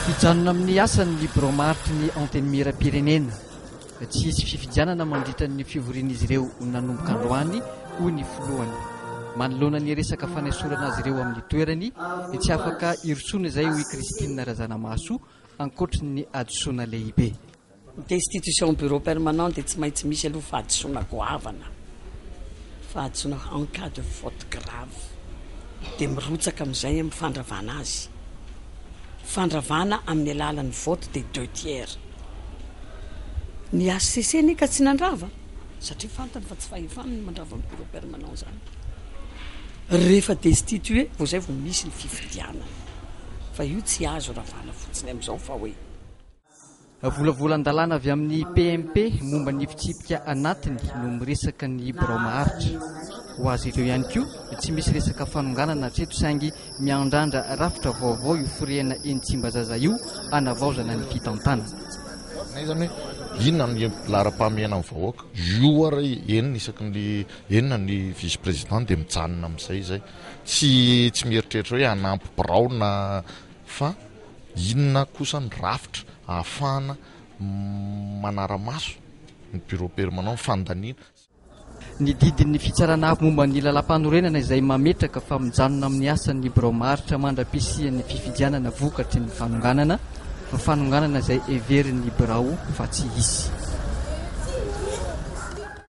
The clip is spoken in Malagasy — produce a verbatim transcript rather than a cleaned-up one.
Hijanona amin'ny asany libro maritry ny anteny miram-pirenena. Tsy hisy fifidianana mandritra ny fivorian'izy ireo nanomboka androany hoy ny filohany. Manoloana ny resaka fanesorana azy ireo amin'ny toerany, tsy afaka irotsona izay hoy Kristina Razanamaso, ankoatra ny adisoana lehibe. Destitution bureau permanent dia tsy maintsy misy aloha fahadisoana goavana, fahadisoana en cas de faute grave, dia mirotsaka amin'izay amin'ny fandravana azy. Fandravana amin'ny alalan'ny vote des deux tiers. Ny A C C nika tsy nandrava satria fantany fa tsy fahefanany mandrava amin'ny bureau permanent zany. Rehefa destitué vao zay vao misy ny fifidianana, fa io tsy azo ravana fotsiny amin'izao fa hoe volavolan-dalàna avy amin'ny P M P momba ny fitsipika anatiny no miresaka ny birao maharitra. Ho azy ireo ihany koa tsy misy resaka fanonganana tseto saingy miandrandra rafitra vaovao io firiana eny Tsimbazaza io hanavaozana ny fitantanana. Zany hoe inona ny laharam-pahamehana amin'ny vahoaka, io ary enina isaky ny enina ny vice président dia mijanona amin'izay zay. Tsy tsy mieritreritra hoe hanampy birao na fa inona kosa ny rafitra ahafahana manara-maso ny bureau permanent fandaniana. Ny didin'ny fitsarana momba ny lalam-panorenana izay mametraka fa mijanona amin'ny asan'ny birao maharitra mandra-pisian'ny fifidianana vokatry ny fanonganana, fa fanonganana izay everin'ny birao fa tsy hisy.